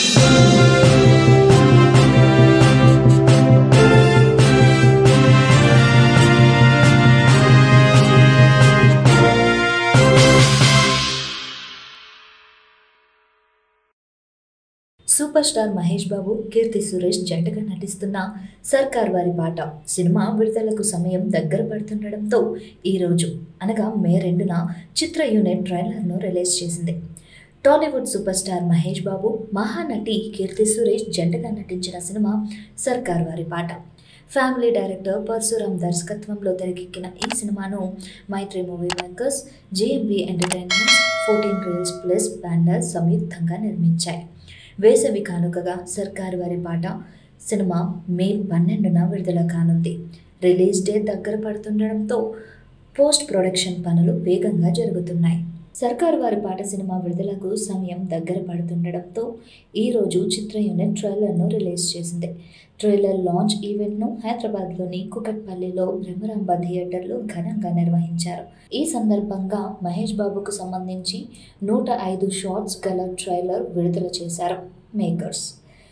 Super star Mahesh Babu, Keerthy, Suresh జంటగా నటిస్తున్న సర్కార్ వారి పాట సినిమా విడుదలకు సమయం దగ్గర పడుతుండడంతో ఈరోజు అనగా మే 2న చిత్ర యూనిట్ ట్రైలర్ను రిలీజ్ చేసింది. Tollywood super star Mahesh Babu, Mahanati Keerthy Suresh జంటగా నటించిన సినిమా సర్కార్ వారి పాట. ఫ్యామిలీ డైరెక్టర్ పరశురాం దర్శకత్వంలో తెరకెక్కిన ఈ సినిమాను Mythri movie makers, JMB entertainments, 14 reels plus banner సంయుక్తంగా నిర్మించాయి. వేసవి కానుకగా సర్కారు వారి పాట సినిమా మే 12న విడుదల కానుంది. రిలీజ్ డేట్ దగ్గర పడుతుండడంతో పోస్ట్ ప్రొడక్షన్ పనులు వేగంగా జరుగుతున్నాయి. సర్కారు వారి పాట సినిమా విడుదలకు సమయం దగ్గర పడుతుండడంతో ఈరోజు చిత్ర యూనిట్ ట్రైలర్ను రిలీజ్ చేసింది. ట్రైలర్ లాంచ్ ఈవెంట్ను హైదరాబాద్లోని కుకట్పల్లిలో బ్రహ్మరాంబ థియేటర్లో ఘనంగా నిర్వహించారు. ఈ సందర్భంగా మహేష్ బాబుకు సంబంధించి 105 షాట్స్ గల ట్రైలర్ విడుదల చేశారు మేకర్స్.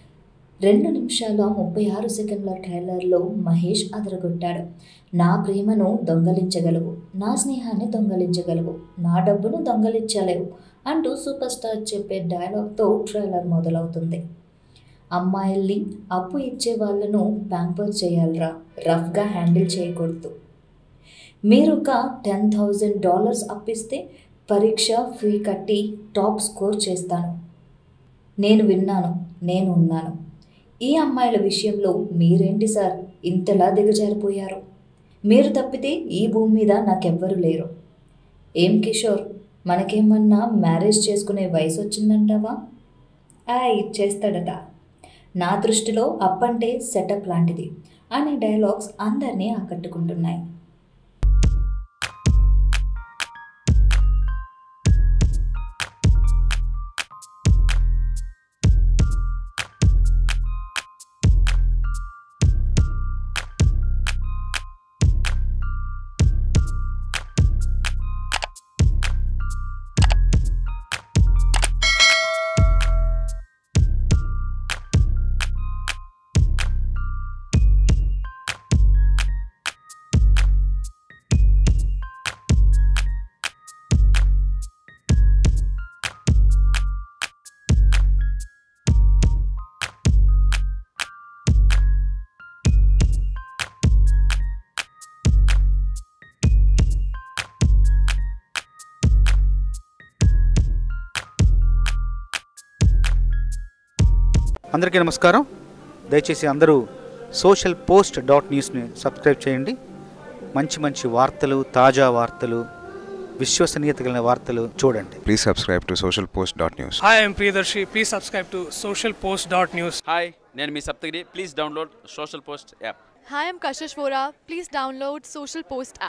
2 నిమిషాల 36 సెకండ్ల ట్రైలర్లో మహేష్ అదరగొట్టాడు. నా ప్రేమను దొంగలించగలవు, నా స్నేహాన్ని దొంగలించగలవు, నా డబ్బును దొంగలించలేవు అంటూ సూపర్ స్టార్ చెప్పే డైలాగ్తో ట్రైలర్ మొదలవుతుంది. అమ్మాయిల్ని అప్పు ఇచ్చే వాళ్ళను ప్యాంపర్ చేయాలరా, రఫ్గా హ్యాండిల్ చేయకూడదు. మీరొక $10,000 అప్పిస్తే పరీక్ష ఫీ కట్టి టాప్ స్కోర్ చేస్తాను. నేను విన్నాను, నేను ఉన్నాను. ఈ అమ్మాయిల విషయంలో మీరేంటి సార్ ఇంతలా దిగజారిపోయారు? మీరు తప్పితే ఈ భూమి మీద నాకెవ్వరు లేరు. ఏం కిషోర్, మనకేమన్నా మ్యారేజ్ చేసుకునే వయసు వచ్చిందంటావా? చేస్తాడట. నా దృష్టిలో అప్పంటే సెటప్ లాంటిది అనే డైలాగ్స్ అందరినీ ఆకట్టుకుంటున్నాయి. అందరికీ నమస్కారం. దయచేసి అందరూ SocialPost.newsని సబ్స్క్రైబ్ చేయండి. మంచి వార్తలు, తాజా వార్తలు, విశ్వసనీయత కలిగిన వార్తలు చూడండి. Please subscribe to SocialPost.news. Hi, I'm Priyadarshi. Please subscribe to SocialPost.news. Hi, నేను మీ Saptagiri. Please download SocialPost app. Hi, I'm Kashish Vora. Please download SocialPost app.